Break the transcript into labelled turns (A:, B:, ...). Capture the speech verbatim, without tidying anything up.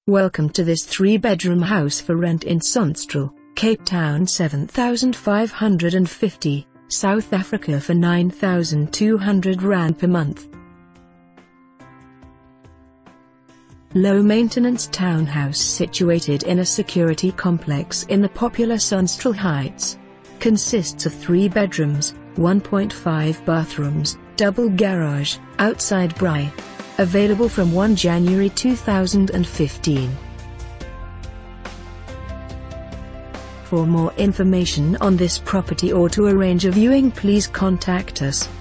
A: Welcome to this three-bedroom house for rent in Sonstraal, Cape Town seven thousand five hundred fifty, South Africa for nine thousand two hundred rand per month. Low-maintenance townhouse situated in a security complex in the popular Sonstraal Heights. Consists of three bedrooms, one point five bathrooms, double garage, outside braai. Available from the first of January two thousand fifteen. For more information on this property or to arrange a viewing, please contact us.